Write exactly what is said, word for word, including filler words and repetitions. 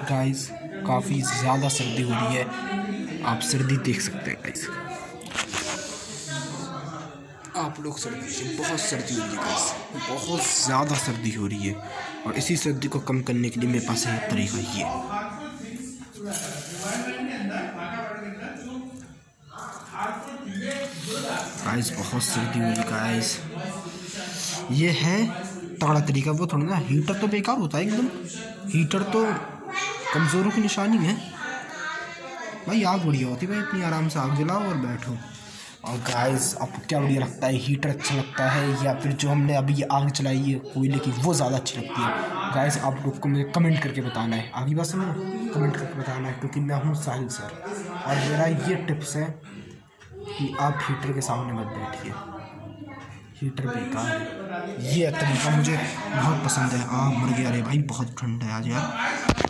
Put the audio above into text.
Guys काफ़ी ज़्यादा सर्दी हो रही है, आप सर्दी देख सकते हैं गाइस, आप लोग सर्दी से बहुत सर्दी हो रही है गाइस, बहुत ज़्यादा सर्दी हो रही है। और इसी सर्दी को कम करने के लिए मेरे पास है तरीका ये गाइस, बहुत सर्दी हो रही है गाइस। ये है तगड़ा तरीका, वो थोड़ा ना, हीटर तो बेकार होता है एकदम, हीटर तो कमज़ोरों की निशानी है भाई। आग बढ़िया होती है भाई, इतनी आराम से आग जलाओ और बैठो। और गाइस आपको क्या बढ़िया लगता है, हीटर अच्छा लगता है या फिर जो हमने अभी ये आग जलाई है कोयले की, वो ज़्यादा अच्छी लगती है? गाइस आप लोग को मुझे कमेंट करके बताना है, आगे बात समझो, कमेंट करके बताना है, क्योंकि मैं हूँ साहिल सर और मेरा ये टिप्स है कि आप हीटर के सामने मत बैठिए, हीटर बेकार है। ये तरीका मुझे बहुत पसंद है। आ मर गया रे भाई, बहुत ठंड है आज यार।